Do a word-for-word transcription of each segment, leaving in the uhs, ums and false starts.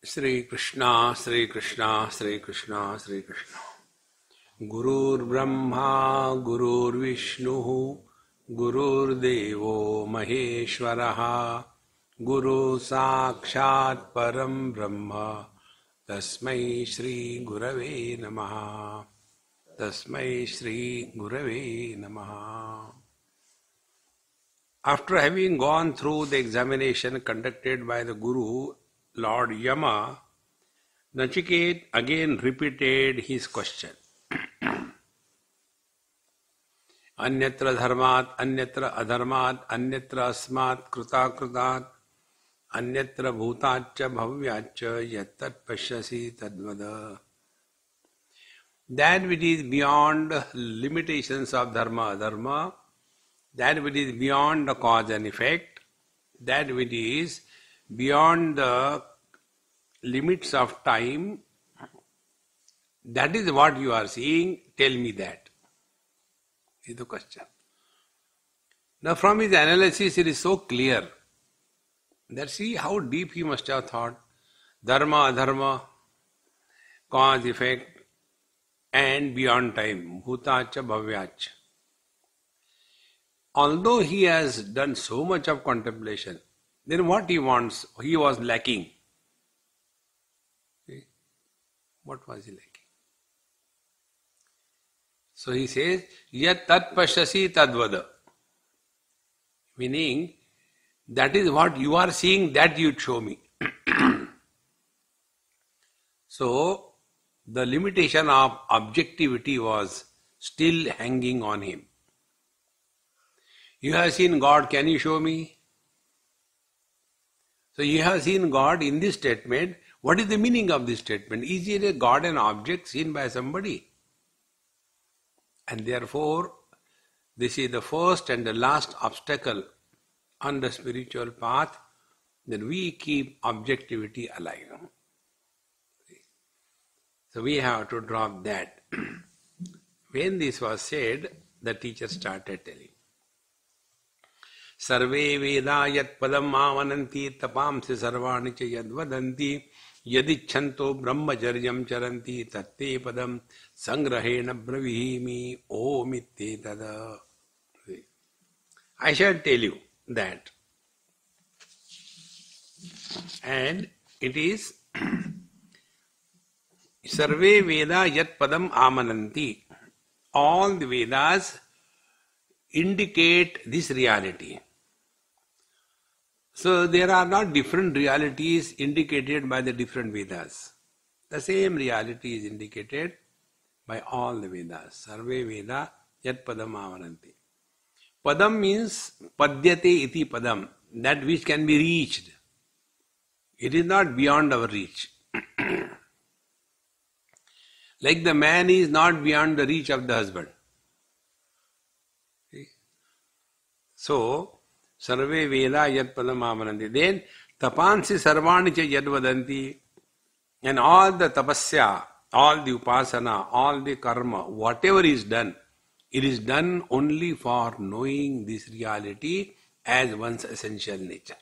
Shri Krishna, Shri Krishna, Shri Krishna, Shri Krishna. Gurur Brahma, Gurur Vishnu, Gurur Devo Maheshwaraha, Guru Sakshat Param Brahma, Tasmai Shri Gurave Namaha, Tasmai Shri Gurave Namaha. After having gone through the examination conducted by the Guru, Lord Yama, Nachiket again repeated his question. Anyatra dharmat, anyatra adharmat, anyatra asmat kruta krutat, anyatra bhutacha bhavyacha yattat pashyasi tadvada. That which is beyond limitations of dharma, adharma, that which is beyond the cause and effect, that which is beyond the limits of time, that is what you are seeing, tell me that. Is the question. Now from his analysis it is so clear that see how deep he must have thought. Dharma, adharma, cause, effect, and beyond time. Bhutacha, bhavyacha. Although he has done so much of contemplation, then what he wants, he was lacking. See? What was he lacking? So he says, yat tat pashyasi tadvada. Meaning, that is what you are seeing, that you show me. So, the limitation of objectivity was still hanging on him. You have seen God, can you show me? So you have seen God in this statement. What is the meaning of this statement? Is it a God an object seen by somebody? And therefore, this is the first and the last obstacle on the spiritual path, that we keep objectivity alive. So we have to drop that. When this was said, the teacher started telling. Sarve Veda yat padam amananti tapamsi sarvani cha yadvadanti yadichanto brahmacharyam charanti tatte padam sangrahena bravihimi om itte tada. I shall tell you that. And it is Sarve Veda yat padam amananti. All the Vedas indicate this reality. So there are not different realities indicated by the different Vedas. The same reality is indicated by all the Vedas. Sarve Veda yat padam amananti. Padam means padyate iti padam, that which can be reached. It is not beyond our reach. Like the man is not beyond the reach of the husband. So, Sarve Veda yat padam amananti. Then, tapansi sarvani cha yadvadanti. And all the tapasya, all the upasana, all the karma, whatever is done, it is done only for knowing this reality as one's essential nature.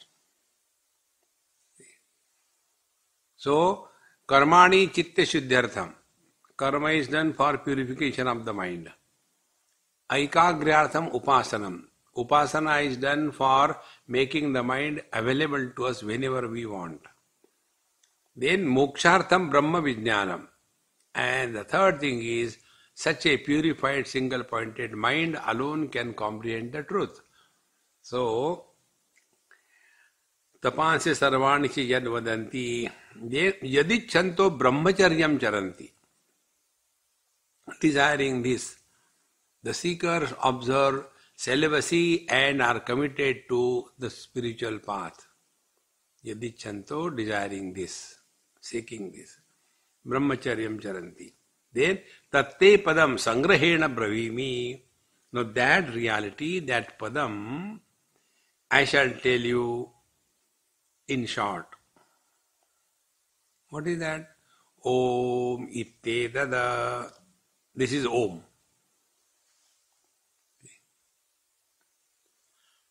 So, karmani chitta shuddhyartham. Karma is done for purification of the mind. Aikagriyartham upasanam. Upasana is done for making the mind available to us whenever we want. Then mokshartham brahma vijnanam. And the third thing is, such a purified single-pointed mind alone can comprehend the truth. So, tapansi sarvani chi yad vadanti yadichanto brahmacharyam charanti. Desiring this, the seekers observe celibacy and are committed to the spiritual path. Yadichanto, desiring this, seeking this. Brahmacharyam charanti. Then, tatte padam sangrahena bravimi. Now that reality, that padam, I shall tell you in short. What is that? Om itte tada. This is Om.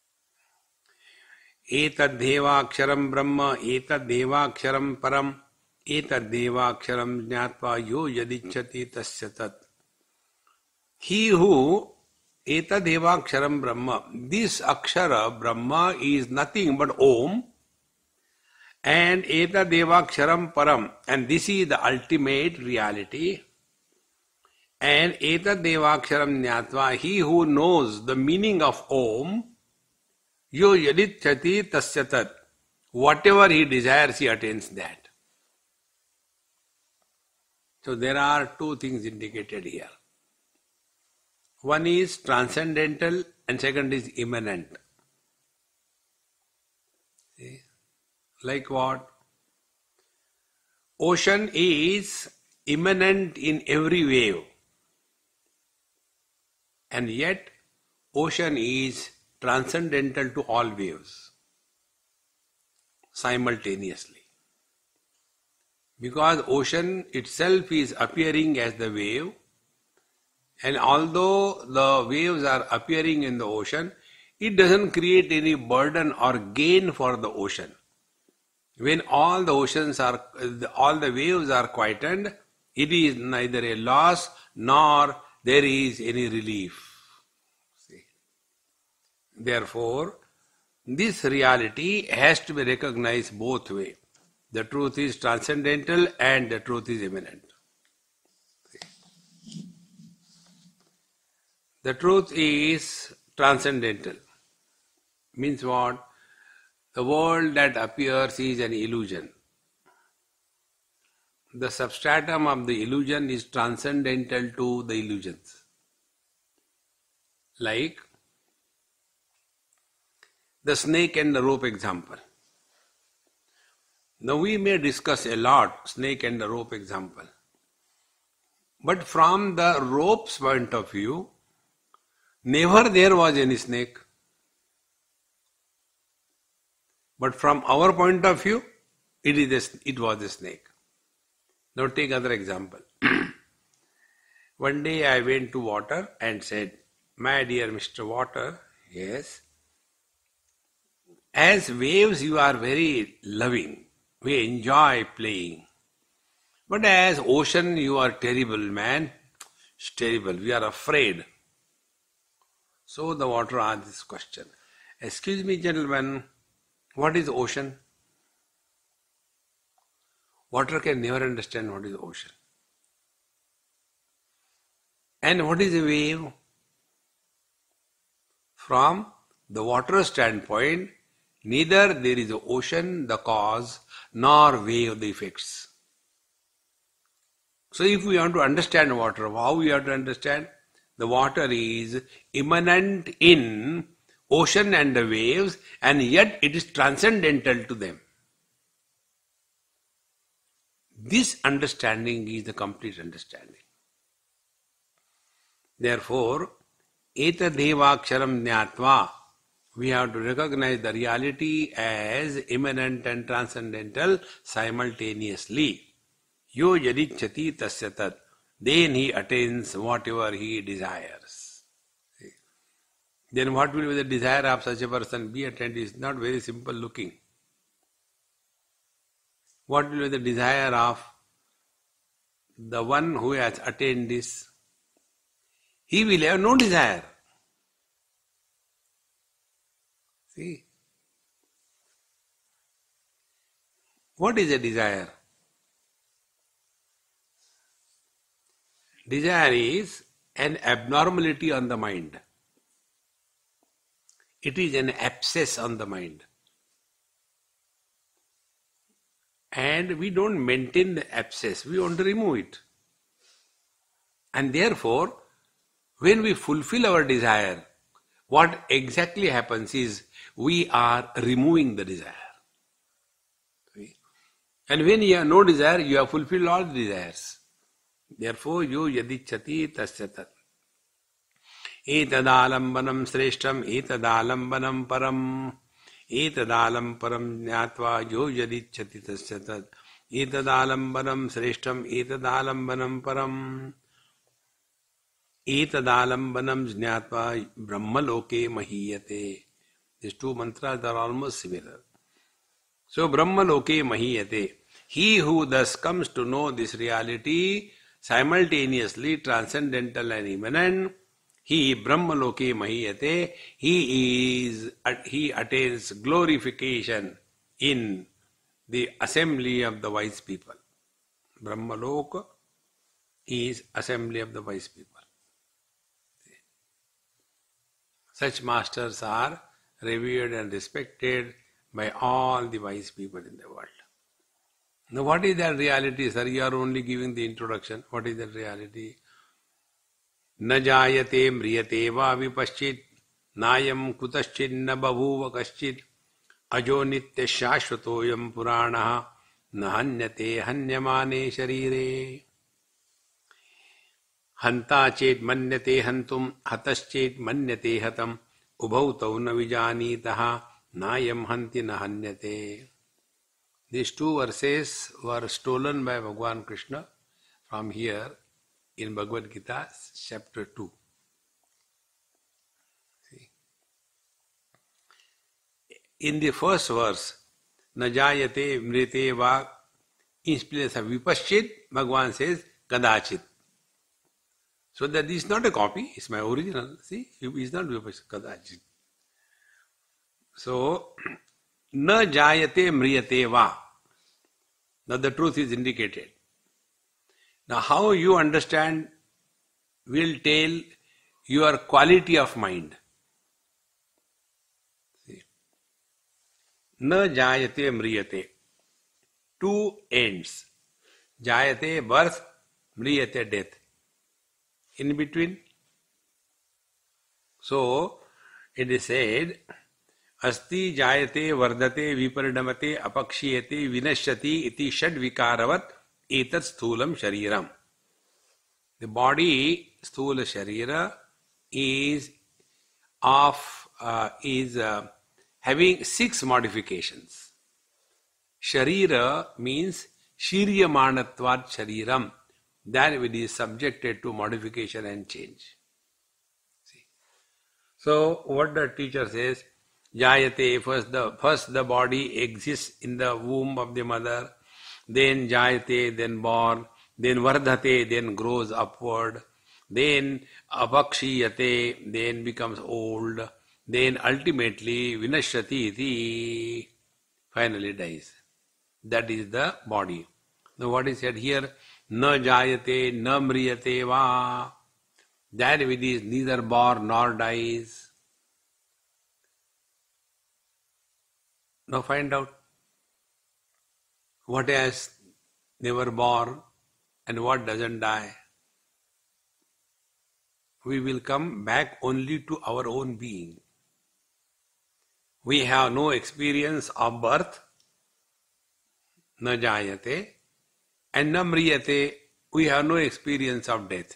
Etad devaksharam brahma, etad devaksharam param, Etadevaksharam jnatva yo yadichati tasya tat. He who Etadevaksharam Brahma, this Akshara Brahma is nothing but Om, and Etadevaksharam Param, and this is the ultimate reality. And Etadevaksharam Jnatva, he who knows the meaning of Om, yo yadichati tasya tat. Whatever he desires, he attains that. So there are two things indicated here. One is transcendental and second is immanent. See? Like what? Ocean is immanent in every wave. And yet, ocean is transcendental to all waves simultaneously. Because ocean itself is appearing as the wave, and although the waves are appearing in the ocean, it doesn't create any burden or gain for the ocean. When all the oceans are, all the waves are quietened, it is neither a loss nor there is any relief. See? Therefore, this reality has to be recognized both ways. The truth is transcendental and the truth is immanent. See? The truth is transcendental. Means what? The world that appears is an illusion. The substratum of the illusion is transcendental to the illusions. Like the snake and the rope example. Now we may discuss a lot snake and the rope example. But from the rope's point of view, never there was any snake. But from our point of view, it is a, it was a snake. Now take other example. One day I went to water and said, "My dear Mister Water, yes, as waves you are very loving. We enjoy playing. But as ocean you are terrible, man. It's terrible. We are afraid." So the water asked this question. "Excuse me, gentlemen, what is ocean?" Water can never understand what is ocean. And what is a wave? From the water standpoint, neither there is ocean, the cause, nor wave, the effects. So if we want to understand water, how we have to understand? The water is immanent in ocean and the waves, and yet it is transcendental to them. This understanding is the complete understanding. Therefore, etadevaksharam jnatva, we have to recognize the reality as immanent and transcendental simultaneously. Yo yadichati tasya tat. Then he attains whatever he desires. See? Then what will be the desire of such a person be attained is not very simple looking. What will be the desire of the one who has attained this? He will have no desire. See? What is a desire? Desire is an abnormality on the mind. It is an abscess on the mind. And we don't maintain the abscess, we want to remove it. And therefore, when we fulfill our desire, what exactly happens is we are removing the desire. And when you have no desire, you have fulfilled all the desires. Therefore, yo yadichati tasya tat. Etadalambanam sreshtam etadalambanam param. Etadalam param jnatva yo yadichati tasya tat. Etadalambanam sreshtam etadalambanam param. Etadalambanam jnatva brahmaloke mahiyate. These two mantras are almost similar. So brahmaloke mahiyate. He who thus comes to know this reality, simultaneously transcendental and immanent, he Brahmaloke Mahiyate, he is he attains glorification in the assembly of the wise people. Brahmaloka is assembly of the wise people. Such masters are revered and respected by all the wise people in the world. Now what is that reality, sir? You are only giving the introduction. What is that reality? Na jayate mriyate va vipaschit nayam kutaschit na babhuva kaschit ajo nitya shashvatoyam puranaha na hanyate hanyamane sharire hanta chet manyate hantum hataschet manyate hatam ubhautau na vijanitaha nayam hanti na hanyate. These two verses were stolen by Bhagavan Krishna from here in Bhagavad Gita, chapter two. See? In the first verse, Najayate mrite va, in place of vipaschit, Bhagavan says kadachit. So that this is not a copy, it's my original. See, it's not vipaschit, kadachit. So, na jayate mriyate va. Now the truth is indicated. Now how you understand will tell your quality of mind. See. Na jayate mriyate. Two ends. Jayate birth, mriyate death. In between. So it is said, Asti jayate vardate viparinamate apakshiyate vinashyati iti shad vikaravat etat sthulam shariram. The body, sthula sharira, is of uh, is uh, having six modifications. Sharira means shiryamanatvat shariram, that which is subjected to modification and change. See. So what the teacher says, Jayate, first the first the body exists in the womb of the mother, then Jayate, then born, then Vardhate, then grows upward, then Apakshiyate, then becomes old, then ultimately Vinashyati iti, finally dies. That is the body. Now what is said here? Na Jayate, na Mriyate va. That which is neither born nor dies. Now find out what has never born and what doesn't die. We will come back only to our own being. We have no experience of birth, na jayate, and na mriyate, we have no experience of death.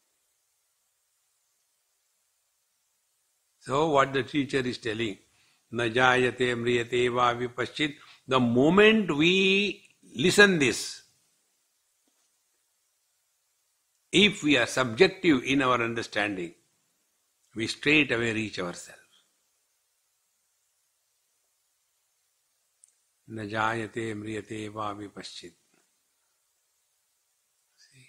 So what the teacher is telling, na jayate mriyate va vipaschit, the moment we listen this, if we are subjective in our understanding, we straight away reach ourselves. Na jayate mriyate va vipaschit. See?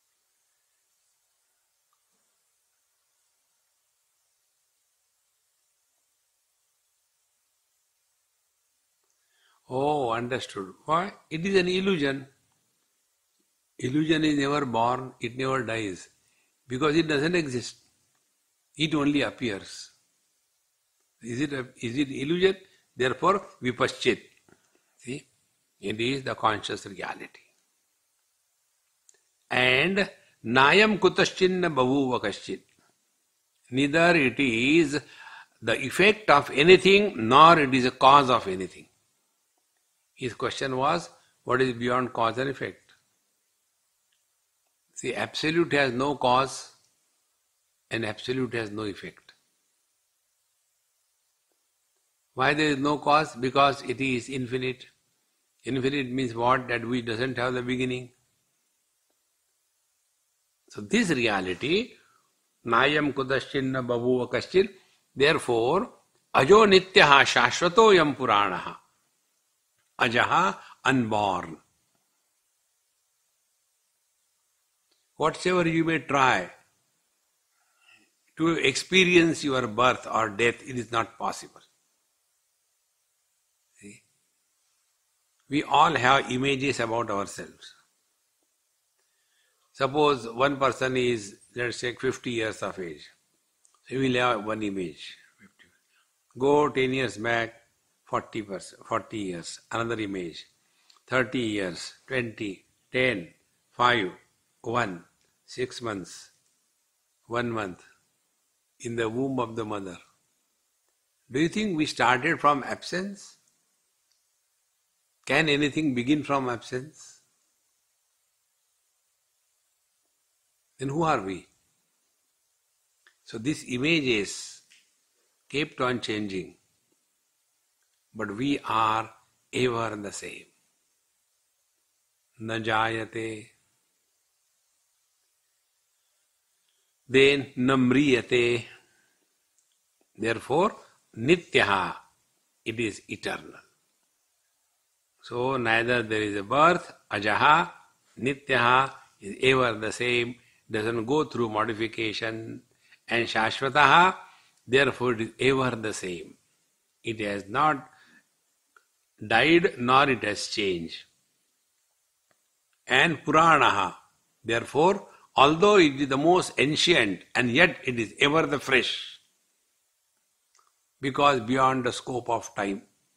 Oh, understood. Why? It is an illusion. Illusion is never born, it never dies, because it doesn't exist. It only appears. Is it a, is it illusion? Therefore, vipaschit. See, it is the conscious reality. And nayam kutaschinna bhavuva kaschit. Neither it is the effect of anything, nor it is a cause of anything. His question was, what is beyond cause and effect? See, absolute has no cause and absolute has no effect. Why there is no cause? Because it is infinite. Infinite means what? That which doesn't have the beginning. So this reality, nayam kudaschinna bhavuva kaschin, therefore, ajo nityaha shashvato yam puranaha. Ajaha, unborn. Whatsoever you may try to experience your birth or death, it is not possible. See? We all have images about ourselves. Suppose one person is, let's say, fifty years of age. So he will have one image. Go ten years back, forty, forty years, another image. thirty years, twenty, ten, five, one, six months, one month in the womb of the mother. Do you think we started from absence? Can anything begin from absence? Then who are we? So these images kept on changing, but we are ever the same. Na jayate, then na mriyate. Therefore, nityaha, it is eternal. So neither there is a birth, ajaha, nityaha is ever the same, doesn't go through modification, and shashvataha, therefore it is ever the same. It has not died nor it has changed. And puranaha, therefore, although it is the most ancient and yet it is ever the fresh, because beyond the scope of time.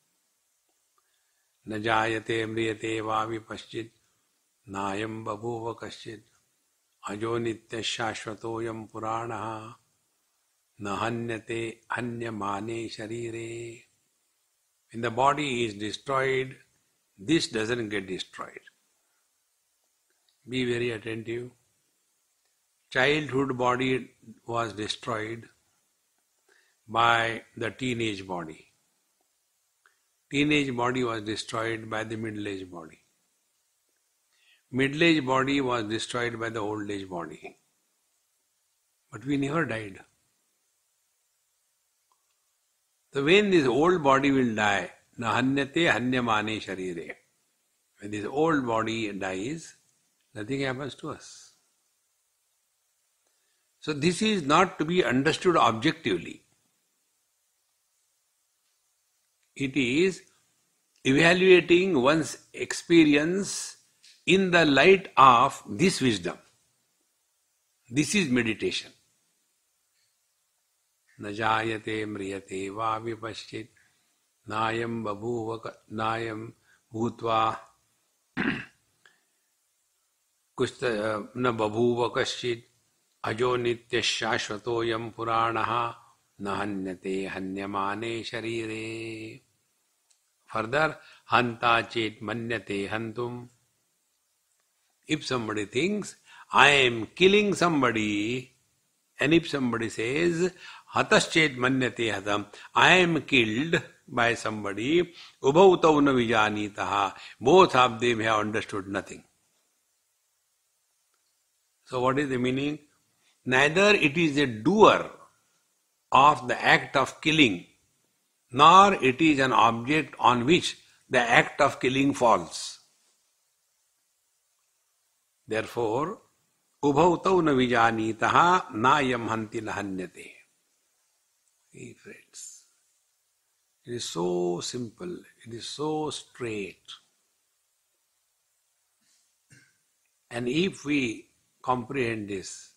Na jayate mriyate vavi paschit nayam babhuva kaschit ajo nitya shashvatoyam puranaha na hanyate hanyamane sharire. When the body is destroyed, this doesn't get destroyed. Be very attentive. Childhood body was destroyed by the teenage body. Teenage body was destroyed by the middle-aged body. Middle-aged body was destroyed by the old-age body. But we never died. So when this old body will die, na hanyate hanyamane sharire. When this old body dies, nothing happens to us. So this is not to be understood objectively. It is evaluating one's experience in the light of this wisdom. This is meditation. Na jayate mriyate va vipaschit nayam babhuva nayam bhutva kusta na babhuva kaschit ajo nitya shashvatoyam puranaha na hanyate hanyamane sharire. Further, hanta chet manyate hantum. If somebody thinks, I am killing somebody, and if somebody says, hataschet manyate hatam, I am killed by somebody, ubhautau na vijanitaha, both of them have understood nothing. So what is the meaning? Neither it is a doer of the act of killing, nor it is an object on which the act of killing falls. Therefore, ubhautau na vijanitaha nayam hanti na hanyate. Hey friends, it is so simple, it is so straight. And if we comprehend this,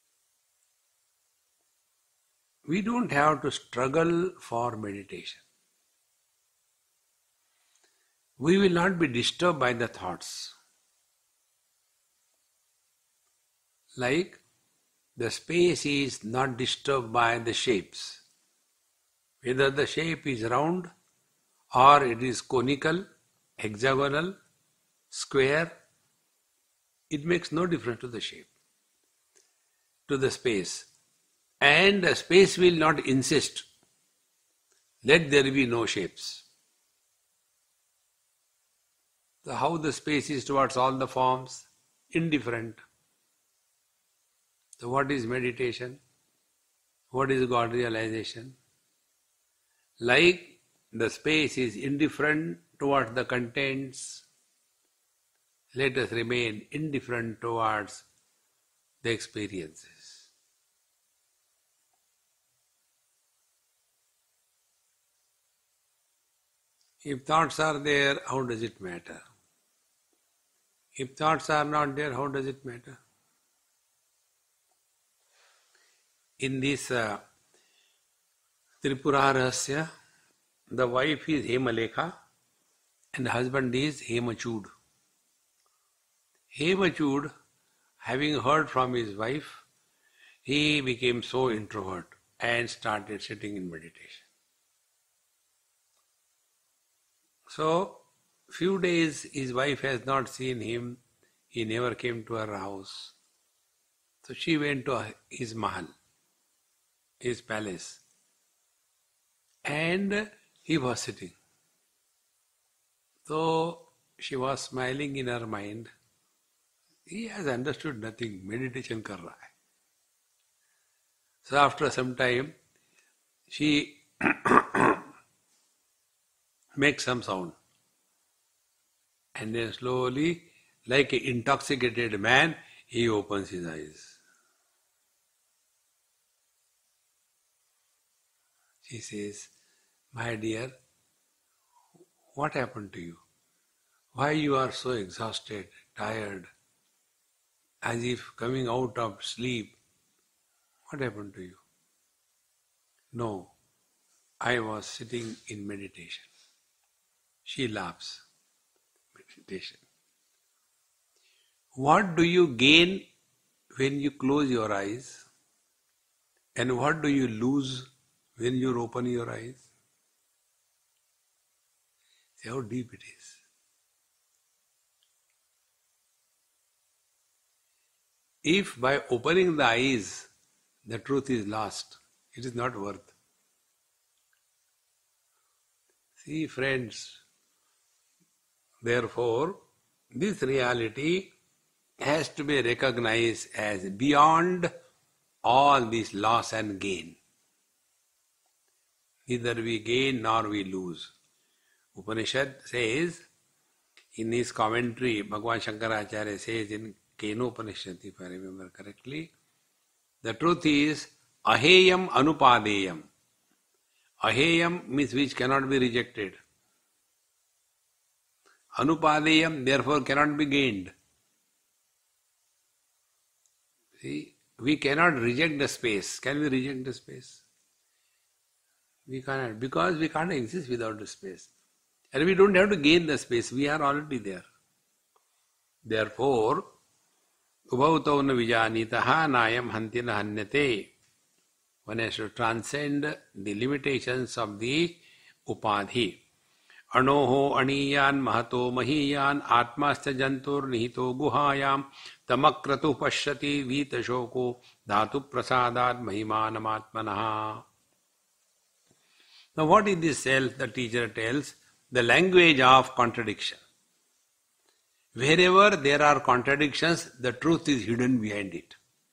we don't have to struggle for meditation. We will not be disturbed by the thoughts. Like the space is not disturbed by the shapes. Whether the shape is round or it is conical, hexagonal, square, it makes no difference to the shape, to the space. And the space will not insist, let there be no shapes. So how the space is towards all the forms? Indifferent. So what is meditation? What is God realization? Like the space is indifferent towards the contents, let us remain indifferent towards the experiences. If thoughts are there, how does it matter? If thoughts are not there, how does it matter? In this uh, Tripura Rahasya, the wife is Hemalekha and the husband is Hemachud. Hemachud, having heard from his wife, he became so introvert and started sitting in meditation. So, few days his wife has not seen him, he never came to her house. So she went to his mahal, his palace, and he was sitting. So she was smiling in her mind. He has understood nothing, meditation kar raha hai. So after some time, she makes some sound. And then slowly, like an intoxicated man, he opens his eyes. She says, "My dear, what happened to you? Why you are so exhausted, tired, as if coming out of sleep? What happened to you?" "No, I was sitting in meditation." She laughs. Meditation. What do you gain when you close your eyes? And what do you lose when you open your eyes? See how deep it is. If by opening the eyes the truth is lost, it is not worth. See, friends, therefore, this reality has to be recognized as beyond all this loss and gain. Neither we gain nor we lose. Upanishad says, in his commentary, Bhagavan Shankaracharya says in Kenopanishad, if I remember correctly, the truth is aheyam anupadeyam. Aheyam means which cannot be rejected. Anupadeyam therefore cannot be gained. See, we cannot reject the space. Can we reject the space? We cannot, because we can't exist without the space. And we don't have to gain the space, we are already there. Therefore, ubhautau na vijanitaha nayam hantina hanyate. One has to transcend the limitations of the upadhi. Anoho aniyan mahato mahiyan atmasya jantur nihito guhayam tamakratu pashyati vita shoko dhatu prasadat mahimanam atmanaha. Now what is this self? The teacher tells, the language of contradiction. Wherever there are contradictions, the truth is hidden behind it.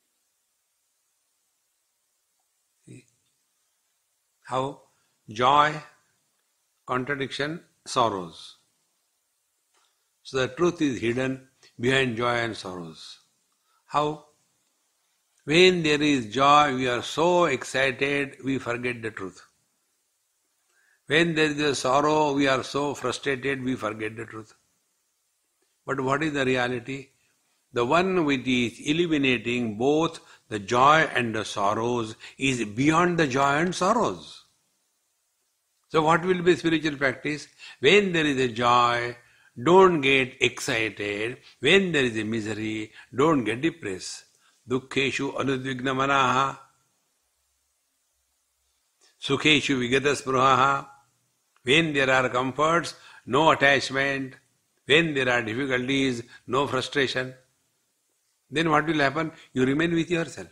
See? How? Joy, contradiction, sorrows. So the truth is hidden behind joy and sorrows. How? When there is joy, we are so excited, we forget the truth. When there is a sorrow, we are so frustrated, we forget the truth. But what is the reality? The one which is eliminating both the joy and the sorrows is beyond the joy and sorrows. So what will be spiritual practice? When there is a joy, don't get excited. When there is a misery, don't get depressed. Dukkheshu anudvigna manaha. Sukheshu vigata spruhaha. When there are comforts, no attachment. When there are difficulties, no frustration. Then what will happen? You remain with yourself.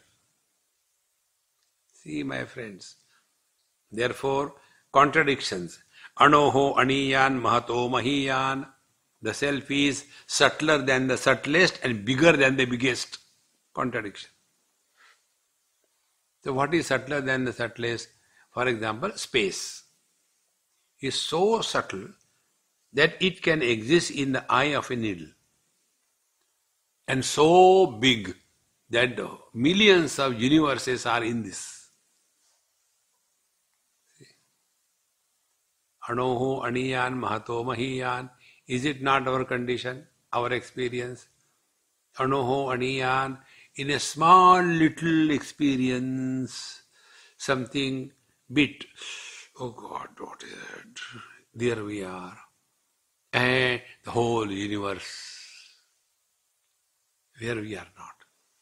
See, my friends. Therefore, contradictions. Anoho aniyan mahato mahiyan. The self is subtler than the subtlest and bigger than the biggest. Contradiction. So what is subtler than the subtlest? For example, space is so subtle that it can exist in the eye of a needle, and so big that millions of universes are in this. Anoho, Aniyan, Mahato, Mahiyan. Is it not our condition, our experience? Anoho, Aniyan. In a small little experience, something bit. Oh God, what is it? There we are. And the whole universe, where we are not.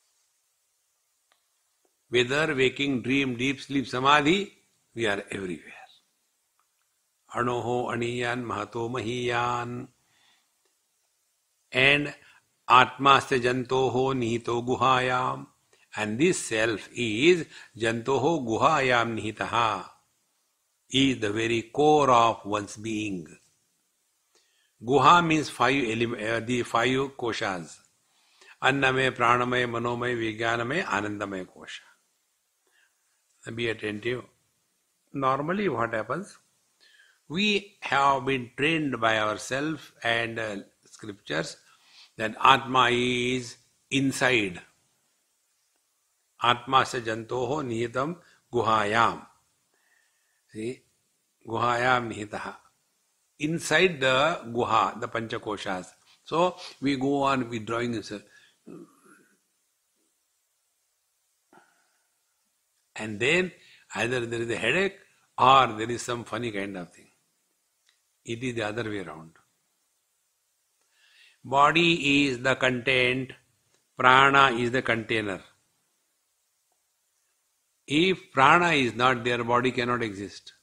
Whether waking, dream, deep sleep, samadhi, we are everywhere. Anoho, Aniyan, Mahato, Mahiyan. And Atmaste Jantoho, Nihito, Guhayam. And this self is Jantoho, Guhayam, Nihitaha. Is the very core of one's being. Guha means five element, uh, the five koshas. Annamay, Pranamay, Manomay, Vijnanamay, Anandamay kosha. Be attentive. Normally what happens? We have been trained by ourselves and uh, scriptures that Atma is inside. Atma se jantoho nihitam guhayam. See? Guhayam nihitaha. Inside the guha, the panchakoshas. So we go on withdrawing this. And then either there is a headache or there is some funny kind of thing. It is the other way around. Body is the content, prana is the container. If prana is not there, body cannot exist.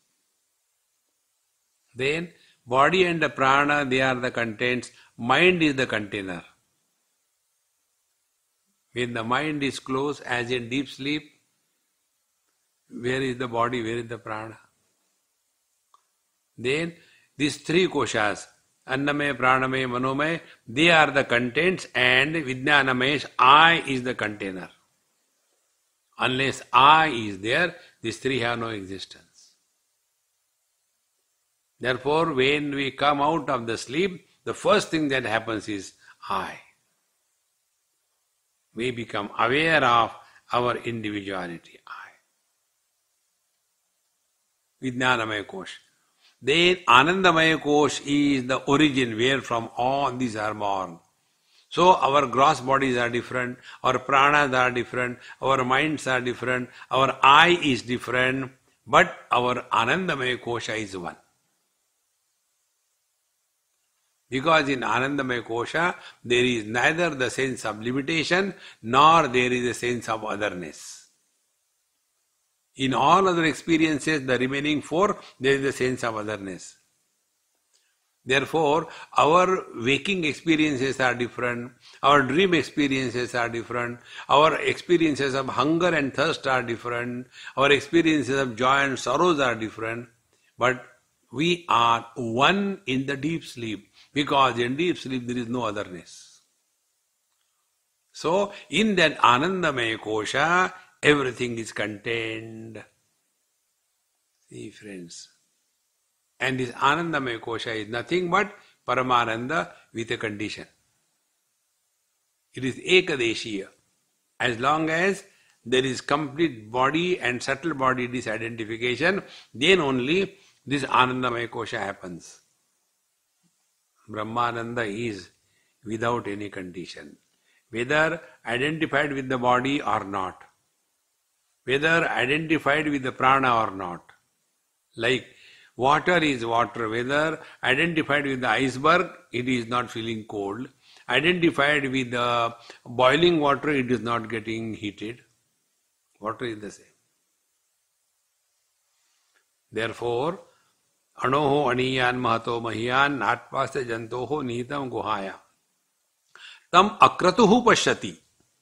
Then body and the prana, they are the contents, mind is the container. When the mind is closed, as in deep sleep, where is the body, where is the prana? Then these three koshas, Annamay, Pranamay, Manomay, they are the contents and Vijnanamay, I is the container. Unless I is there, these three have no existence. Therefore, when we come out of the sleep, the first thing that happens is I. We become aware of our individuality, I. Vijnanamaya Kosh. Then Anandamaya Kosh is the origin where from all these are born. So our gross bodies are different, our pranas are different, our minds are different, our I is different, but our Anandamaya Kosha is one. Because in Anandamaya Kosha, there is neither the sense of limitation, nor there is a sense of otherness. In all other experiences, the remaining four, there is a sense of otherness. Therefore, our waking experiences are different, our dream experiences are different, our experiences of hunger and thirst are different, our experiences of joy and sorrows are different, but we are one in the deep sleep, because in deep sleep there is no otherness. So, in that Anandamaya Kosha, everything is contained. See, friends. And this Anandamaya Kosha is nothing but Paramananda with a condition. It is Ekadeshiya. As long as there is complete body and subtle body disidentification, then only this Anandamaya Kosha happens. Brahmananda is without any condition. Whether identified with the body or not. Whether identified with the prana or not. Like water is water, whether identified with the iceberg, it is not feeling cold. Identified with the boiling water, it is not getting heated. Water is the same. Therefore, Anoho, Aniyan, Mahato, Mahiyan, Natpasta, Jantoho, Nihitam, Guhaya. Tam akratuhu pashyati.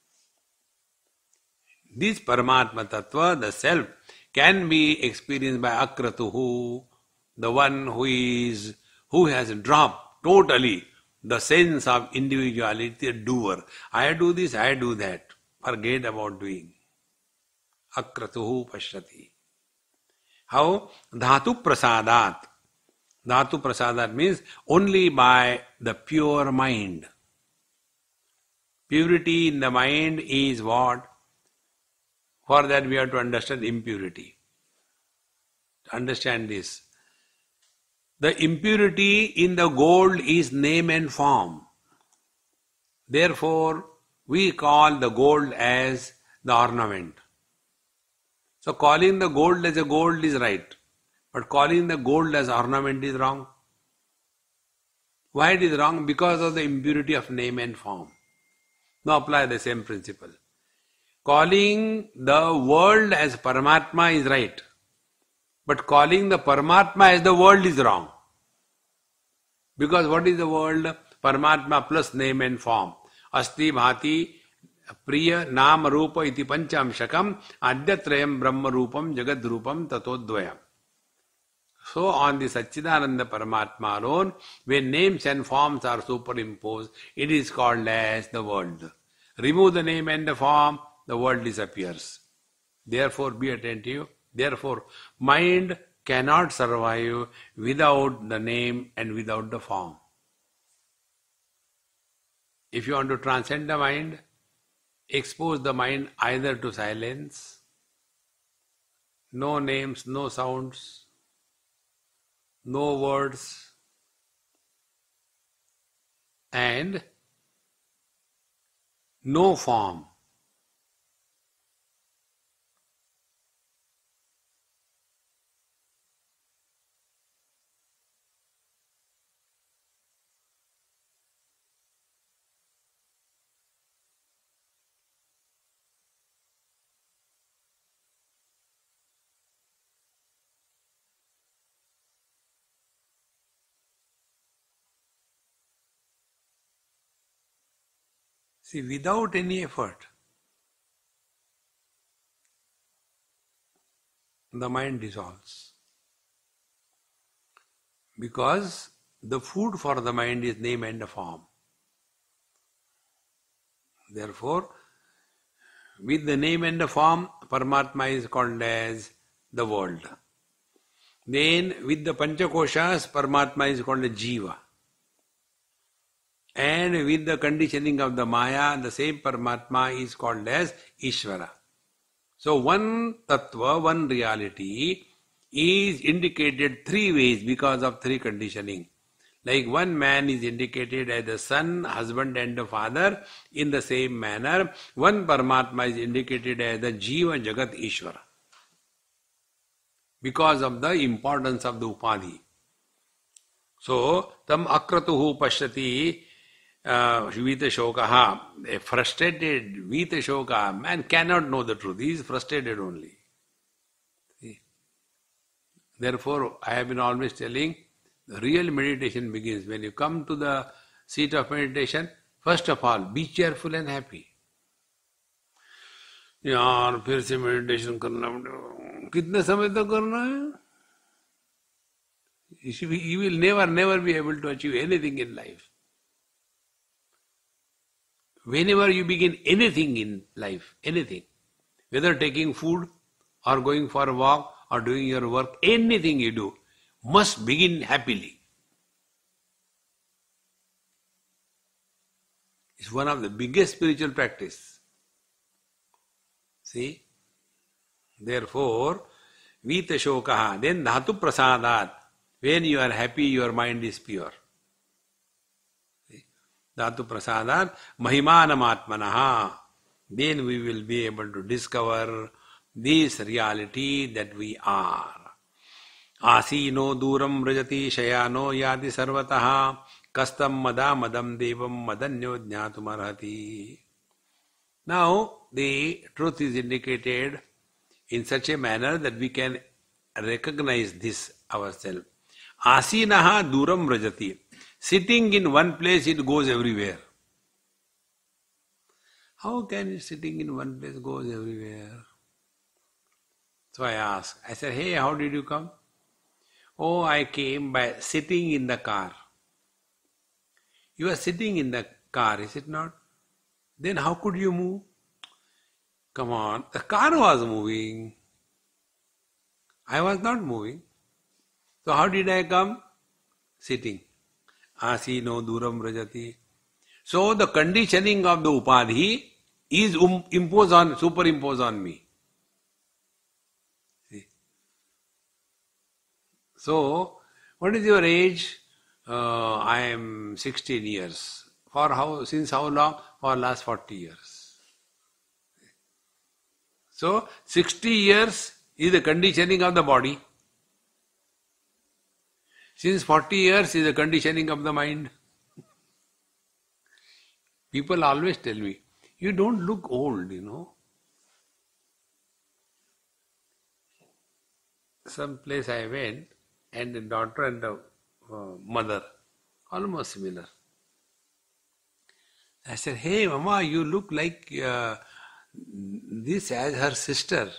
This Paramatma Tattva, the self, can be experienced by akratuhu, the one who is, who has dropped totally the sense of individuality, a doer. I do this, I do that. Forget about doing. Akratuhu pashyati. How? Dhatu prasadat. Dhatu prasadat means only by the pure mind. Purity in the mind is what? For that we have to understand impurity. To understand this. The impurity in the gold is name and form. Therefore, we call the gold as the ornament. So calling the gold as a gold is right, but calling the gold as ornament is wrong. Why it is wrong? Because of the impurity of name and form. Now apply the same principle. Calling the world as Paramatma is right, but calling the Paramatma as the world is wrong. Because what is the world? Paramatma plus name and form. Asti bhati priya nama rupa iti panchamshakam adyatrayam brahma rupam jagad rupam tatodvayam. So on the Satchidananda Paramatma alone, when names and forms are superimposed, it is called as the world. Remove the name and the form, the world disappears. Therefore be attentive. Therefore mind cannot survive without the name and without the form. If you want to transcend the mind, expose the mind either to silence, no names, no sounds, no words, and no form. See, without any effort, the mind dissolves. Because the food for the mind is name and the form. Therefore, with the name and the form, Paramatma is called as the world. Then with the Panchakoshas, Paramatma is called as Jiva. And with the conditioning of the Maya, the same Paramatma is called as Ishvara. So one Tattva, one reality is indicated three ways because of three conditioning. Like one man is indicated as the son, husband and the father. In the same manner, one Paramatma is indicated as the Jiva Jagat Ishvara. Because of the importance of the Upadhi. So, tam akratuhu pashyati uh, Vita Shokaha. A frustrated Vita Shoka, man cannot know the truth. He is frustrated only. See? Therefore, I have been always telling, the real meditation begins when you come to the seat of meditation. First of all, be cheerful and happy. यार फिर से meditation करना कितने समय तक करना है? You will never, never be able to achieve anything in life. Whenever you begin anything in life, anything, whether taking food or going for a walk or doing your work, anything you do must begin happily. It's one of the biggest spiritual practice. See? Therefore, Vita Shokaha, then Dhatu Prasadat. When you are happy, your mind is pure. See? Dhatu Prasadat, Mahimanam Atmanaha. Then we will be able to discover this reality that we are. Asino duram rajati shayano yadi sarvataha kastam mada madam devam madanyo jnatumarhati. Now, the truth is indicated in such a manner that we can recognize this ourselves. Asinaha duram rajati. Sitting in one place, it goes everywhere. How can sitting in one place goes everywhere? So I asked, I said, hey, how did you come? Oh, I came by sitting in the car. You are sitting in the car, is it not? Then how could you move? Come on, the car was moving. I was not moving. So how did I come? Sitting. Asino duram rajati. So the conditioning of the upadhi is um, imposed on, superimposed on me. See? So, what is your age? Uh, I am sixteen years. For how? Since how long? For last forty years. So, sixty years is the conditioning of the body. Since forty years is the conditioning of the mind. People always tell me, you don't look old, you know. Some place I went, and the daughter and the uh, mother, almost similar. I said, hey mama, you look like uh, this as her sister.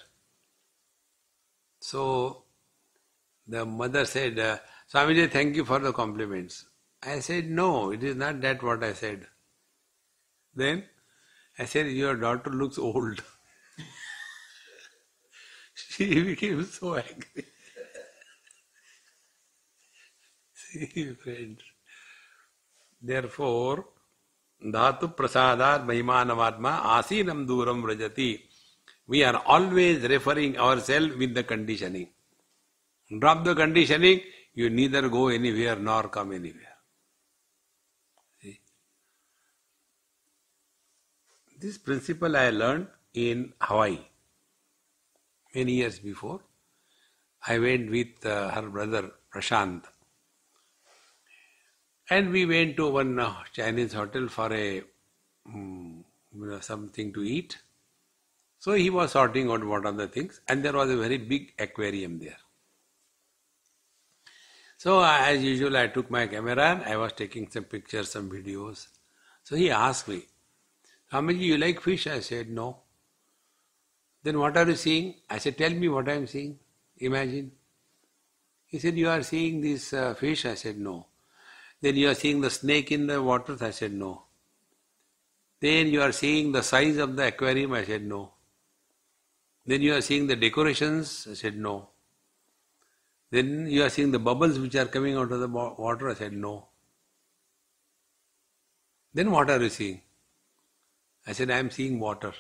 So the mother said, uh, Swamiji, thank you for the compliments. I said, no, it is not that what I said. Then I said, your daughter looks old. She became so angry. See, friends. Therefore, dhatu prasadat mahimanavatma asinam duram vrajati. We are always referring ourselves with the conditioning. Drop the conditioning, you neither go anywhere nor come anywhere. See? This principle I learned in Hawaii many years before. I went with uh, her brother Prashant. And we went to one uh, Chinese hotel for a um, you know, something to eat. So he was sorting out what are the things, and there was a very big aquarium there. So uh, as usual, I took my camera and I was taking some pictures, some videos. So he asked me, Swamiji, you like fish? I said, no. Then what are you seeing? I said, tell me what I am seeing. Imagine. He said, you are seeing this uh, fish? I said, no. Then you are seeing the snake in the waters? I said, no. Then you are seeing the size of the aquarium? I said, no. Then you are seeing the decorations? I said, no. Then you are seeing the bubbles which are coming out of the water? I said, no. Then what are you seeing? I said, I am seeing water.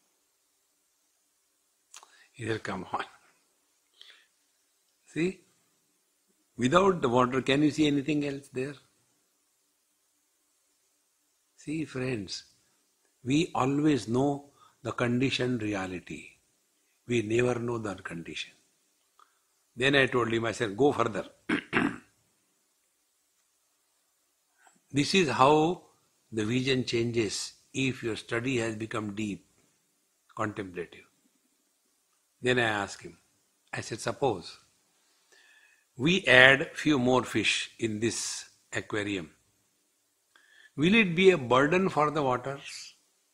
He said, come on. See? Without the water, can you see anything else there? See, friends, we always know the conditioned reality. We never know that condition. Then I told him, I said, go further. This is how the vision changes if your study has become deep, contemplative. Then I asked him, I said, suppose we add few more fish in this aquarium. Will it be a burden for the waters?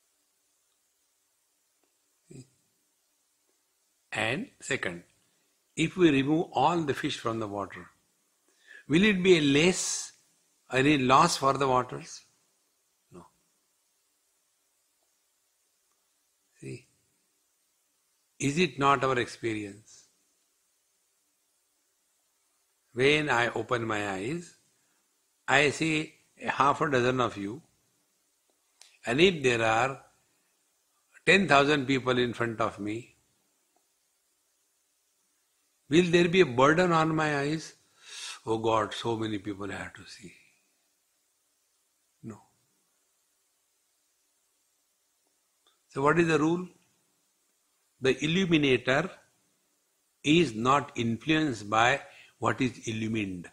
And second, if we remove all the fish from the water, will it be a less, any loss for the waters? No. See, is it not our experience? When I open my eyes, I see a half a dozen of you, and if there are ten thousand people in front of me, will there be a burden on my eyes? Oh God, so many people I have to see. No. So what is the rule? The illuminator is not influenced by what is illumined.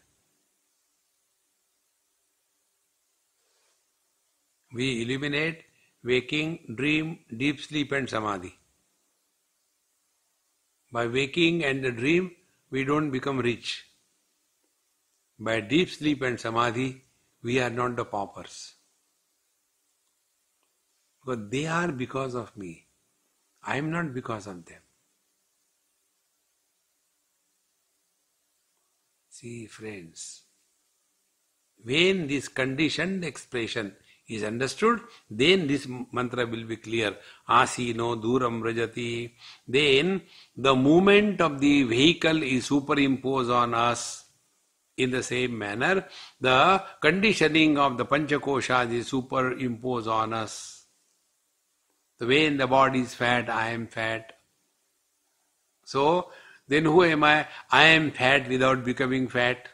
We illuminate waking, dream, deep sleep and samadhi. By waking and the dream, we don't become rich. By deep sleep and samadhi, we are not the paupers. Because they are because of me. I am not because of them. See, friends, when this conditioned expression is understood, then this mantra will be clear. Asino duram rajati. Then the movement of the vehicle is superimposed on us. In the same manner, the conditioning of the Panchakoshas is superimposed on us. The way in the body is fat, I am fat. So, then who am I? I am fat without becoming fat.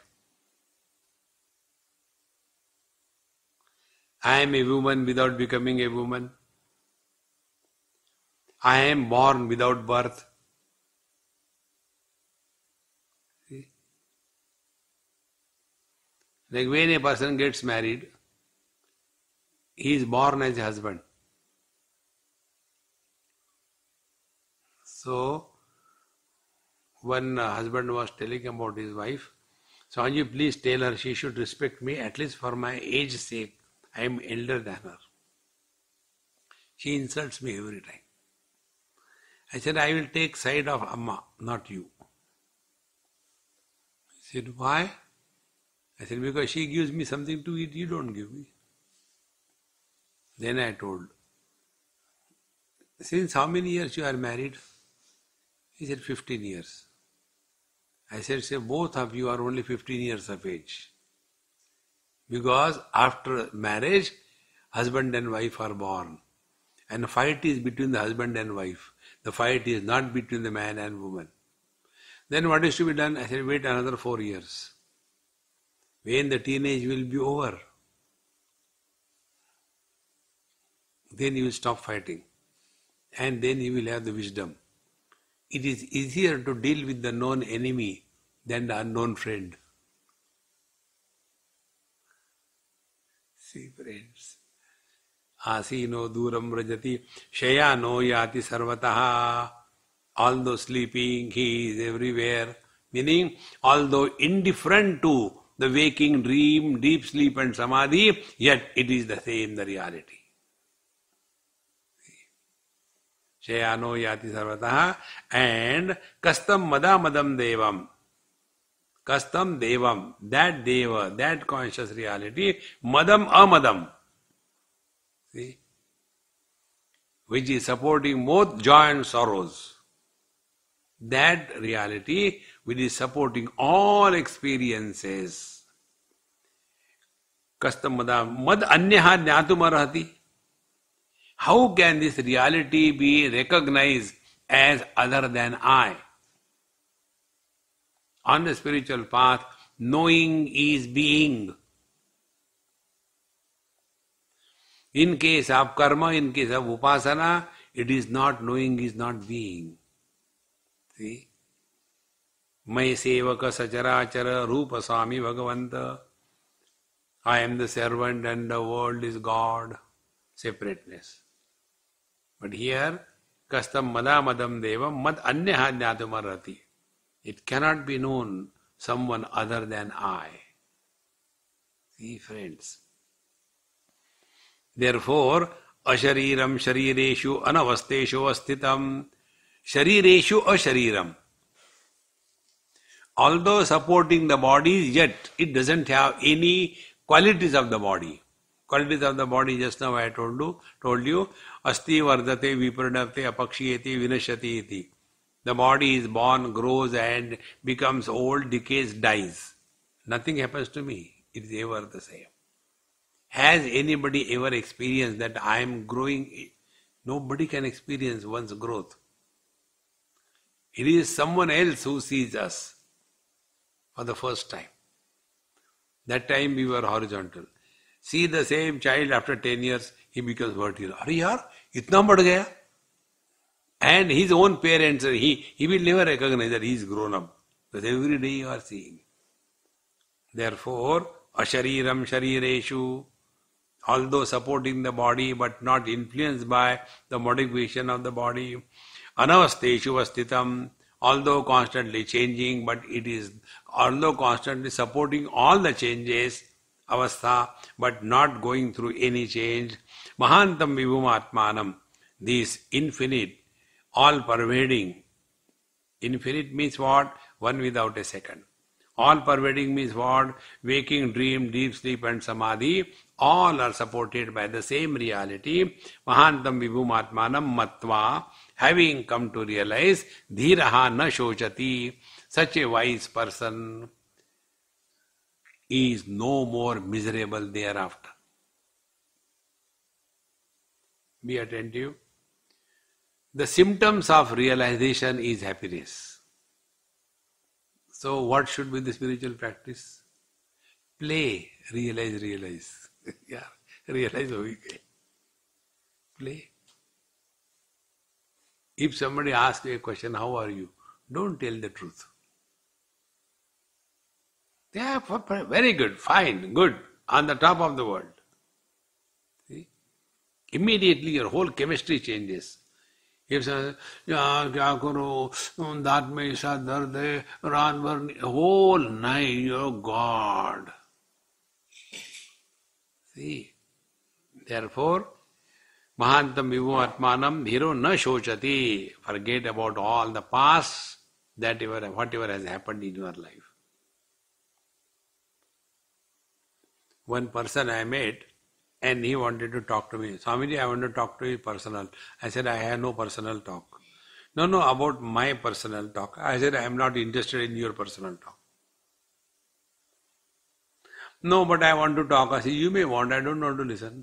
I am a woman without becoming a woman. I am born without birth. See? Like when a person gets married, he is born as a husband. So, one husband was telling about his wife, Swamiji, please tell her she should respect me at least for my age's sake. I am elder than her. She insults me every time. I said, I will take side of Amma, not you. He said, why? I said, because she gives me something to eat, you don't give me. Then I told, since how many years you are married? He said, fifteen years. I said, say both of you are only fifteen years of age. Because after marriage, husband and wife are born. And the fight is between the husband and wife. The fight is not between the man and woman. Then what is to be done? I said, wait another four years. When the teenage will be over, then you will stop fighting. And then you will have the wisdom. It is easier to deal with the known enemy than the unknown friend. See, friends. Asino duram rajati shayano yati sarvataha. Although sleeping, he is everywhere. Meaning, although indifferent to the waking dream, deep sleep and samadhi, yet it is the same, the reality. Shayano yati sarvataha and kastam madamadam devam. Kastam devam, that deva, that conscious reality, madam amadam. See? Which is supporting both joy and sorrows. That reality which is supporting all experiences. Kastam madam, mad anyaha jnatum arhati. How can this reality be recognized as other than I? On the spiritual path, knowing is being. In case of karma, in case of upasana, it is not knowing, is not being. See? May sevaka sacharachara rupa swami bhagavanta. I am the servant and the world is God. Separateness. But here, kastam madamadam devam mad anyaha jnatum arhati. It cannot be known someone other than I. See, friends. Therefore, ashariram sharireshu anavasteshu asthitam. Sharireshu ashariram. Although supporting the body, yet it doesn't have any qualities of the body. Qualities of the body, just now I told you, told you, asti vardate vipradate apakshiyate vinashati iti. The body is born, grows and becomes old, decays, dies. Nothing happens to me. It is ever the same. Has anybody ever experienced that I am growing? Nobody can experience one's growth. It is someone else who sees us for the first time. That time we were horizontal. See the same child after ten years, he becomes vertical. Are yaar, itna bad gaya? And his own parents, he, he will never recognize that he is grown up. Because every day you are seeing. Therefore, ashariram sharireshu, although supporting the body but not influenced by the modification of the body, anavasteshu vastitam, although constantly changing, but it is, although constantly supporting all the changes, avastha, but not going through any change, mahantam vibhumatmanam, this infinite, all-pervading. Infinite means what? One without a second. All-pervading means what? Waking, dream, deep sleep and samadhi, all are supported by the same reality. Mahantam vibhumatmanam matva, having come to realize, dhiraha na shochati, such a wise person is no more miserable thereafter. Be attentive. The symptoms of realization is happiness. So what should be the spiritual practice? Play, realize, realize. Yeah, realize how we can. Play. If somebody asks you a question, how are you? Don't tell the truth. Yeah, very good, fine, good, on the top of the world. See? Immediately your whole chemistry changes. If someone says, kya karo, daat mein aisa dard hai, raat bhar, whole night, oh God. See? Therefore, Mahantam Vibhu Atmanam Dhiro na shochati. Forget about all the past, that whatever has happened in your life. One person I met, and he wanted to talk to me. Swamiji, I want to talk to you personal. I said, I have no personal talk. No, no, about my personal talk. I said, I am not interested in your personal talk. No, but I want to talk. I said, you may want, I don't want to listen.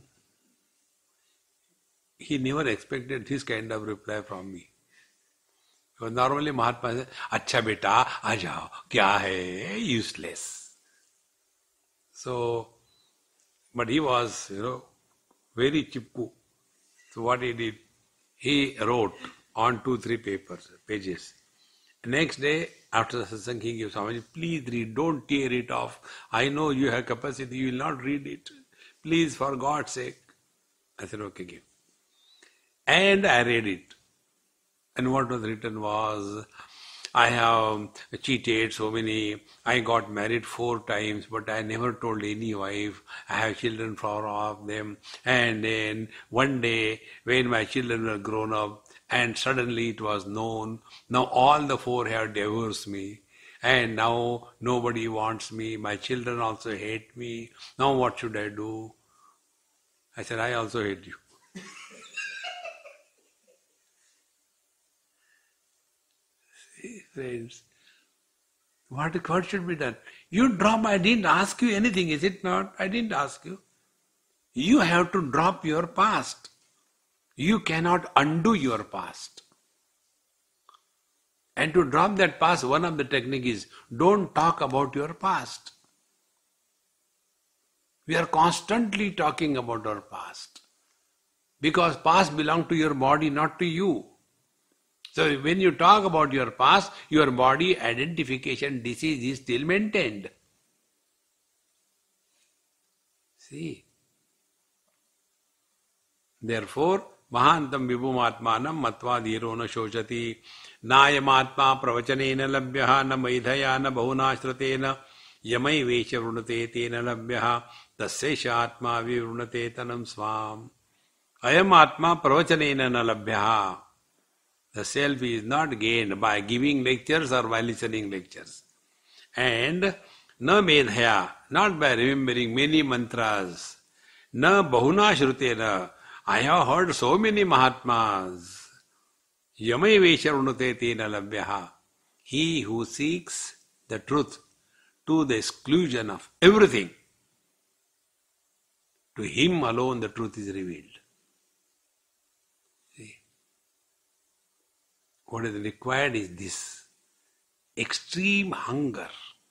He never expected this kind of reply from me. Because normally Mahatma says, Acha beta, aajao, kya hai, useless. So, but he was, you know, very chipku. So what he did, he wrote on two, three papers, pages. Next day, after the satsang, he gave Swamiji, please read, don't tear it off. I know you have capacity, you will not read it. Please, for God's sake. I said, okay, give. And I read it. And what was written was, I have cheated so many, I got married four times, but I never told any wife, I have children for all of them. And then one day, when my children were grown up, and suddenly it was known, now all the four have divorced me. And now nobody wants me, my children also hate me. Now what should I do? I said, I also hate you. Friends, what, what should be done? You drop, I didn't ask you anything, is it not? I didn't ask you. You have to drop your past. You cannot undo your past. And to drop that past, one of the techniques is, don't talk about your past. We are constantly talking about our past. Because past belongs to your body, not to you. So when you talk about your past, your body identification disease is still maintained. See? Therefore, Mahantam Vibhumatmanam matva dhiro na shochati nayamatma pravachanena labhyaha na maidhaya na bahunashratena yamai vesha vrunate tena labhyaha tassesha atma vivrunate tanam swam. Ayam atma pravachanena na labhyaha. The self is not gained by giving lectures or by listening lectures. And na medhaya, not by remembering many mantras. Na bahuna shrutena. I have heard so many Mahatmas. Yamai vesha vrunate tena labhyaha. He who seeks the truth to the exclusion of everything, to him alone the truth is revealed. What is required is this extreme hunger.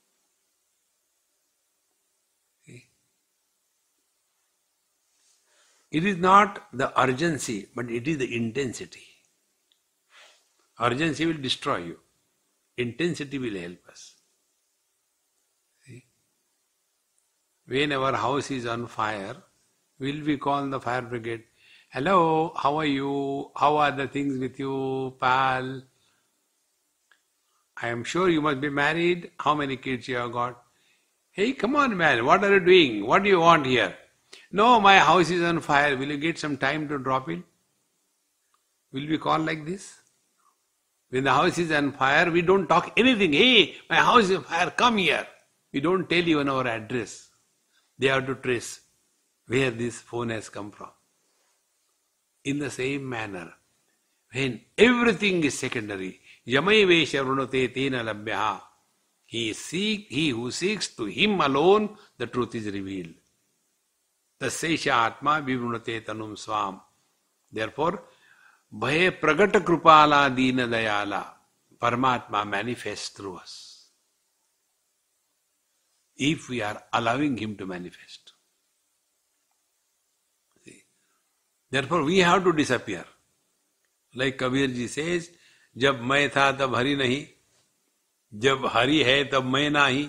See? It is not the urgency, but it is the intensity. Urgency will destroy you. Intensity will help us. See? When our house is on fire, will we call the fire brigade? Hello, how are you? How are the things with you, pal? I am sure you must be married. How many kids you have got? Hey, come on, man. What are you doing? What do you want here? No, my house is on fire. Will you get some time to drop in? Will we call like this? When the house is on fire, we don't talk anything. Hey, my house is on fire. Come here. We don't tell even our address. They have to trace where this phone has come from. In the same manner, when everything is secondary, yamai vesha vrunate tena labhyaha, He seek, he who seeks, to him alone the truth is revealed. Tasesha atma vivunate tanum swam. Therefore, bhaye pragata krupala dina dayala, Paramatma manifests through us, if we are allowing him to manifest. See? Therefore, we have to disappear. Like Kabir ji says, जब मैं था तब हरि नहीं, जब हरि है तब मैं नहीं.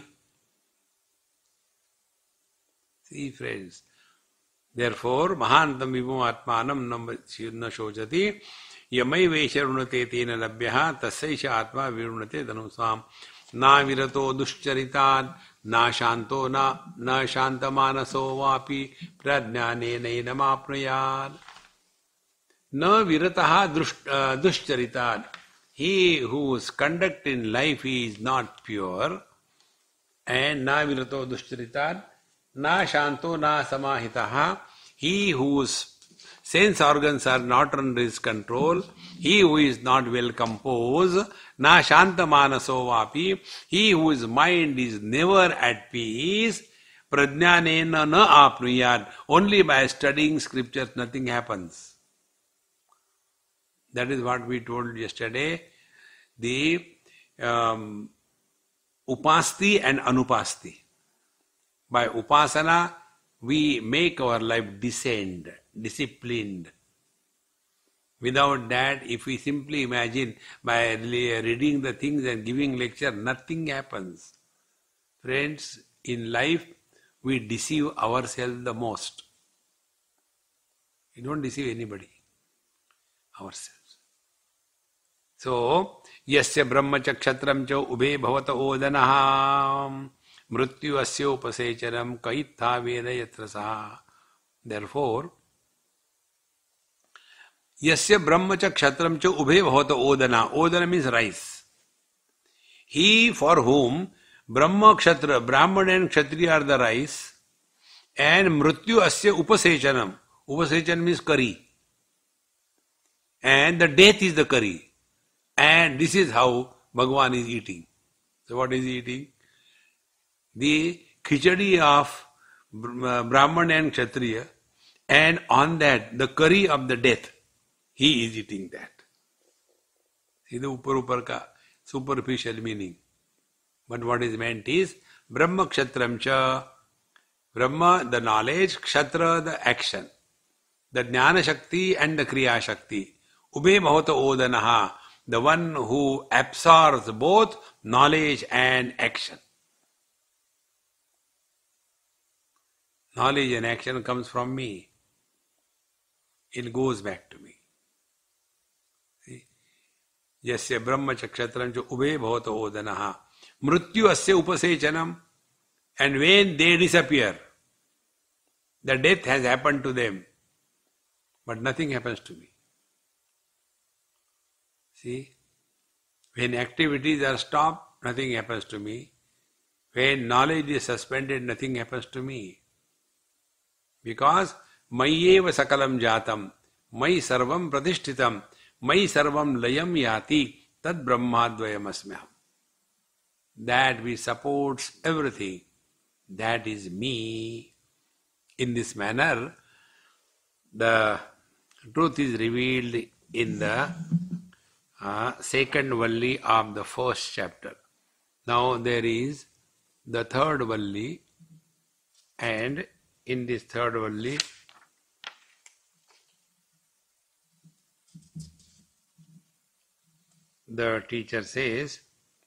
See, friends. Therefore, Mahantam Vibhum Atmanam न शोचति यमई वेशरुणते तेन लभ्यः तस्यैष आत्मा विरुणते धनुषाम ना विरतो दुश्चरितान् ना शांतो ना न शान्तमानसो वापि प्रज्ञानेनैनमाप्नुयात्. न विरतः दुश्चरितान्. He whose conduct in life is not pure, and na virato dushcharitan, na shanto na samahitaha, he whose sense organs are not under his control, he who is not well composed, na shanta manaso vapi, he whose mind is never at peace, prajnanena na apnuyat. Only by studying scriptures nothing happens. That is what we told yesterday. The um, upasti and anupasti. By upasana, we make our life descend, disciplined. Without that, if we simply imagine by reading the things and giving lecture, nothing happens. Friends, in life, we deceive ourselves the most. We don't deceive anybody. Ourselves. So, yasya brahma cha kshatram cha ube bhavata odanaham mrityu asya upasechanam kaitha veda yatrasaha. Therefore, yasya brahma cha kshatram cha ube bhavata odana. Odana means rice. He for whom brahma kshatra, brahman and kshatriya are the rice, and mrityu asya upasechanam. Upasechanam means curry. And the death is the curry. And this is how Bhagavan is eating. So what is he eating? The khichadi of Brahman and Kshatriya, and on that the curry of the death. He is eating that. See the upar upar ka superficial meaning. But what is meant is Brahma Kshatram cha. Brahma, the knowledge, Kshatra, the action. The Jnana Shakti and the Kriya Shakti. Ube Bhavata Odanaha. The one who absorbs both knowledge and action. Knowledge and action comes from me. It goes back to me. See? Yasya brahma chakshatram cha ube bhavata odanaha. Mrityu asya upasechanam. And when they disappear, the death has happened to them. But nothing happens to me. See, when activities are stopped, nothing happens to me. When knowledge is suspended, nothing happens to me. Because Mayyeva sakalam jatam, May sarvam pratishtitam, May sarvam layam yati, tad brahmadvayam asmyam. That which supports everything, that is me. In this manner, the truth is revealed in the Uh, second valli of the first chapter. Now there is the third valli, and in this third valli, the teacher says,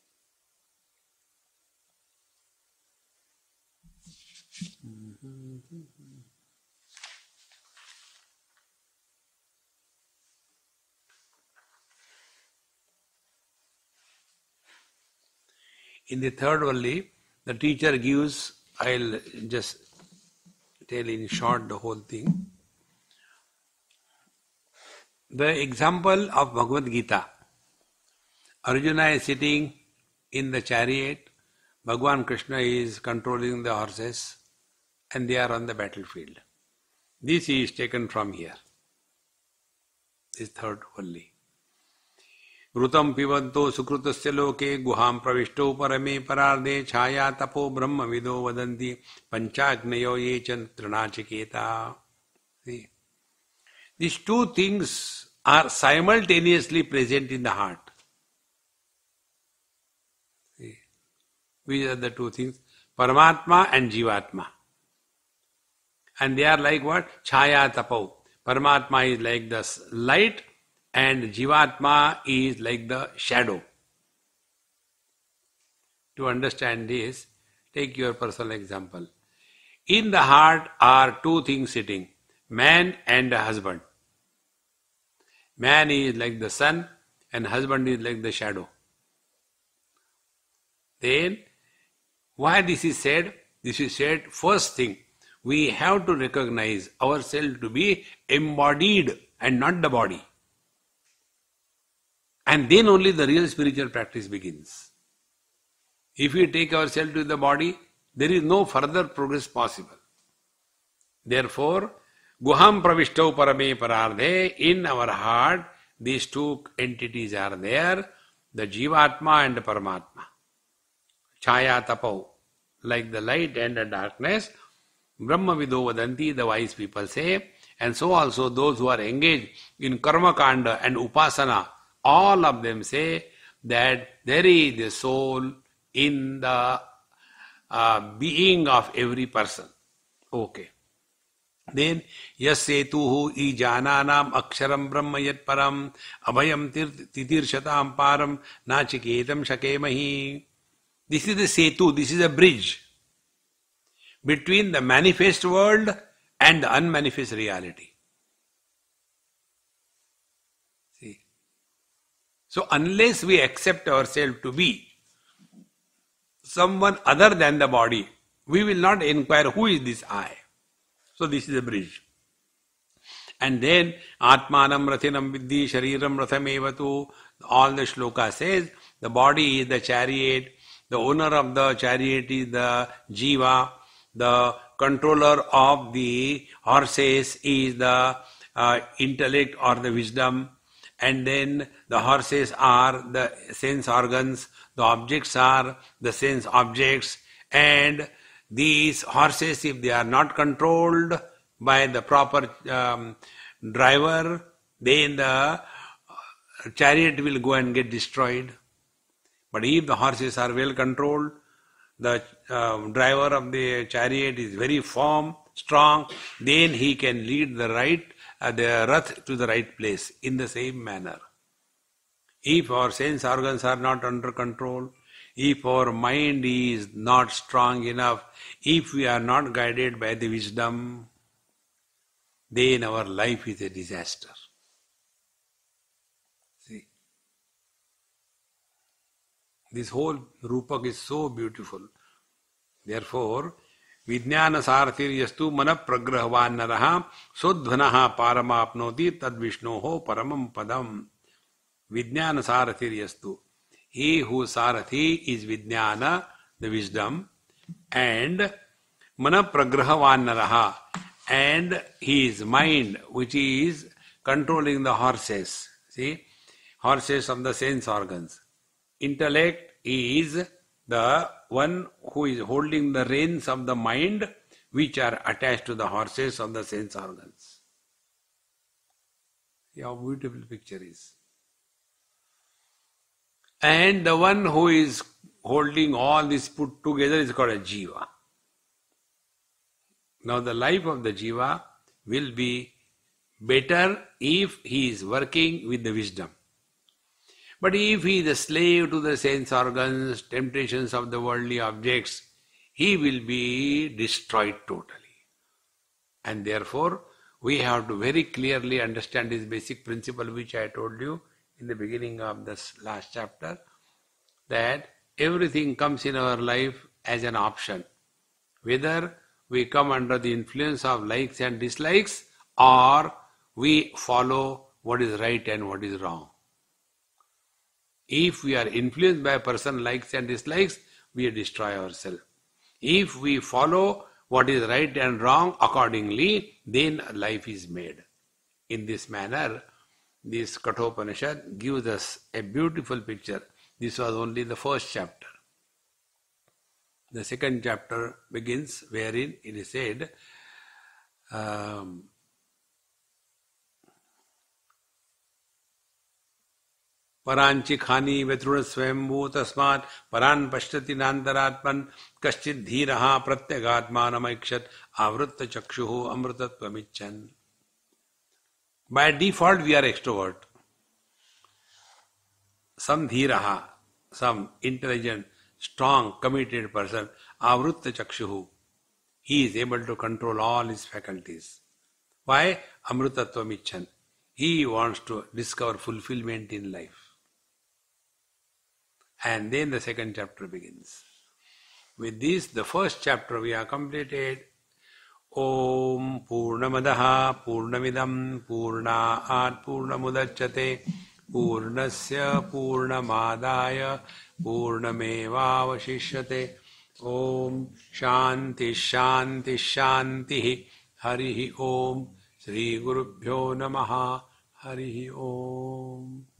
in the third valli, the teacher gives, I'll just tell in short the whole thing. The example of Bhagavad Gita. Arjuna is sitting in the chariot, Bhagavan Krishna is controlling the horses, and they are on the battlefield. This is taken from here. This third valli. ऋतं पिबन्तो सुकृतस्य लोके गुहां प्रविष्टो परमे परार्धे छाया तपो ब्रह्मविदो वदन्ति पंचाग्नयो ये च तृणाचिकेता. See, these two things are simultaneously present in the heart. See, which are the two things? Paramatma and Jivatma. And they are like what? Chaya tapo. Paramatma is like the light and Jivatma is like the shadow. To understand this, take your personal example. In the heart are two things sitting, man and a husband. Man is like the sun and husband is like the shadow. Then, why this is said? This is said, first thing, we have to recognize ourselves to be embodied and not the body. And then only the real spiritual practice begins. If we take ourselves to the body, there is no further progress possible. Therefore, Guham Pravishto Parame Parardhe, in our heart, these two entities are there, the Jivatma and the Paramatma. Chaya Tapo, like the light and the darkness, Brahma Vido Vadanti, the wise people say, and so also those who are engaged in Karma Kanda and Upasana, all of them say that there is the soul in the uh, being of every person. Okay. Then, yasetuhu ijananam aksharam brahma yat param abhayam titirshatam param nachiketam shakemahi. This is the setu, this is a bridge between the manifest world and the unmanifest reality. See? So unless we accept ourselves to be someone other than the body, we will not inquire who is this I. So this is a bridge. And then Atmanam Rathinam Viddhi Shariram Rathamevatu, all the shloka says the body is the chariot, the owner of the chariot is the jiva, the controller of the horses is the uh, intellect or the wisdom, and then the horses are the sense organs, the objects are the sense objects, and these horses, if they are not controlled by the proper um, driver, then the chariot will go and get destroyed. But if the horses are well controlled, the uh, driver of the chariot is very firm, strong, then he can lead the right, uh, the rath to the right place in the same manner. If our sense organs are not under control, if our mind is not strong enough, if we are not guided by the wisdom, then our life is a disaster. See, this whole Rupak is so beautiful. Therefore, Vijnana Sarathir yastu mana pragrahavan naraha sodhvanaha paramapnoti tad vishnoho paramam padam. Vijnana Sarathir yastu. He whose Sarathi is Vijnana, the wisdom, and Mana Pragrahavan Naraha, and his mind, which is controlling the horses. See, horses of the sense organs. Intellect is the one who is holding the reins of the mind, which are attached to the horses of the sense organs. See how beautiful picture is. And the one who is holding all this put together is called a jiva. Now the life of the jiva will be better if he is working with the wisdom. But if he is a slave to the sense organs, temptations of the worldly objects, he will be destroyed totally. And therefore, we have to very clearly understand this basic principle which I told you in the beginning of this last chapter, that everything comes in our life as an option. Whether we come under the influence of likes and dislikes, or we follow what is right and what is wrong. If we are influenced by a person likes and dislikes, we destroy ourselves. If we follow what is right and wrong accordingly, then life is made. In this manner, this Kathopanishad gives us a beautiful picture. This was only the first chapter. The second chapter begins wherein it is said, um, Paranchi khani vetruna swayambhu tasmat paran pashtati nantaratman kaschid dhiraha pratyagatmanamakshat avritta chakshuhu amritatvamichan. By default we are extrovert. Some dhiraha, some intelligent, strong, committed person, avritta chakshuhu, he is able to control all his faculties. Why? Amritatvamichan. He wants to discover fulfillment in life. And then the second chapter begins. With this, the first chapter we have completed. Om Purnamadaha Purnamidam Purnaat Purnamudachyate Purnasya Purnamadaya Purnamevavashishyate. Om Shanti Shanti Shanti Harihi Om Sri Gurubhyo Namaha Harihi Om.